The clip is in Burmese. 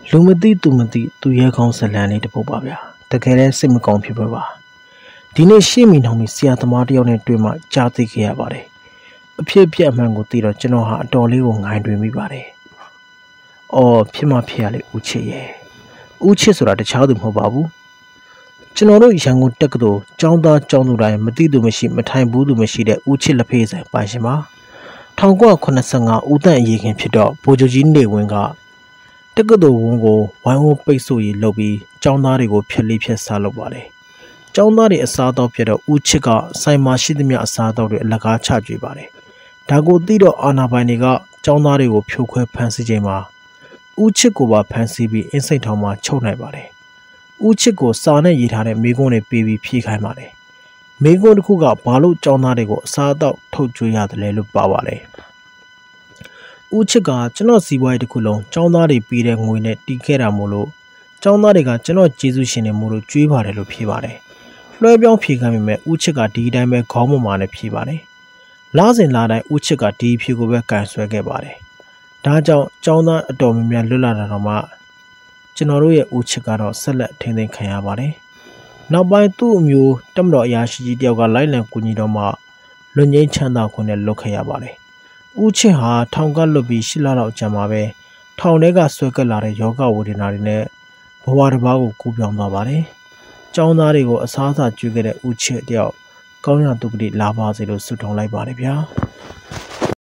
လူမသိသူမသိသူရဲကောင်းဇလန်လေးတစ်ပုဒ်ပါဗျာတကယ်လည်းစိတ်မကောင်းဖြစ်ပွဲပါဒီနေ့ရှေ့မီနှောင်ပြီးဆရာသမားတယောက်နဲ့တွေ့မှကြားသိခဲ့ရပါတယ်အဖြစ်ပြက်အမှန်ကိုသိတော့ကျွန်တော်ဟာအတော်လေးကိုငိုင်းတွင်မိပါတယ်အော်ဖြစ်မှဖြစ်ရလေဦးချစ်ရဲ့ဦးချစ်ဆိုတာတခြားသူမဟုတ်ပါဘူးကျွန်တော်တို့ရန်ကုန်တက္ကသိုလ်ကျောင်းသားကျောင်းသူတိုင်းမသိသူမရှိမထိုင်ဘူးသူမရှိတဲ့ဦးချစ်လက်ဖေးဆိုင်ပိုင်ရှင်ပါ1985ဦးတန့်အရေးခင်ဖြစ်တော့ဗိုလ်ချုပ်ကြီးနေဝင်းကတက္ကသိုလ်ဝန်းကိုဝိုင်းဝန်းပိတ်ဆို့ရေးလုပ်ပြီးကျောင်းသားတွေကိုဖျက်လိဖျက်စားလုပ်ပါတယ်။ကျောင်းသားတွေအစားအသောက်ပြတော့ဦးချစ်ကဆိုင်မှာရှိသမျှအစားအသောက်တွေအလကားချကြွေပါတယ်။ဒါကိုသိတော့အာနာပိုင်တွေကကျောင်းသားတွေကိုဖြိုခွဲဖမ်းဆီးချိန်မှာဦးချစ်ကိုပါဖမ်းဆီးပြီးအင်းစိန်ထောင်မှာချုပ်နိုင်ပါတယ်။ဦးချစ်ကိုစာနဲ့ရေးထားတဲ့မိကွန်းတွေပေးပြီးဖြေခိုင်းပါတယ်။မိကွန်းတစ်ခုကဘာလို့ကျောင်းသားတွေကိုအစားအသောက်ထုတ်ကြွေးရတယ်လဲလို့ပါပါတယ်။ဦးချစ်ကကျွန်တော်စီးပွားရေးတစ်ခုလုံးចောင်းသားတွေပေးတဲ့ငွေနဲ့တီးခဲ့တာမို့လို့ចောင်းသားတွေကကျွန်တော်ကျေးဇူးရှင်တွေမို့လို့ကြွေးပါတယ်လို့ဖြေပါတယ်။လွှဲပြောင်းဖြေခိုင်းပေမဲ့ဦးချစ်ကဒီတိုင်းပဲခေါင်းမမာနဲ့ဖြေပါတယ်။လစဉ်လာတိုင်းဦးချစ်ကဒီဖြေကိုပဲကန်ဆွဲခဲ့ပါတယ်။ဒါကြောင့်ចောင်းသားအတော်များများလွတ်လာတာတော့မှကျွန်တော်တို့ရဲ့ဦးချစ်ကတော့ဆက်လက်ထိန်းသိမ်းခံရပါတယ်။နောက်ပိုင်းသူ့အမျိုးတမတော်အရာရှိကြီးတယောက်ကလိုက်လံကူညီတော့မှလွတ်ငြိမ်းချမ်းသာခွင့်နဲ့လွတ်ခဲ့ရပါတယ်။ဦးချစ်ဟာထောင်ကလွတ်ပြီး8 လလောက်ကြာမှာပဲထောင်ထဲကဆွဲကပ်လာတဲ့ယောဂဝေဒနာတွေနဲ့ဘဝတစ်ပါးကိုကူးပြောင်းသွားပါတယ်။ကျောင်းသားတွေကိုအစားအစာကျွေးခဲ့တဲ့ဦးချစ်တယောက်ကောင်းရသူကတိလာပါစေလို့ဆုတောင်းလိုက်ပါတယ်ဗျာ။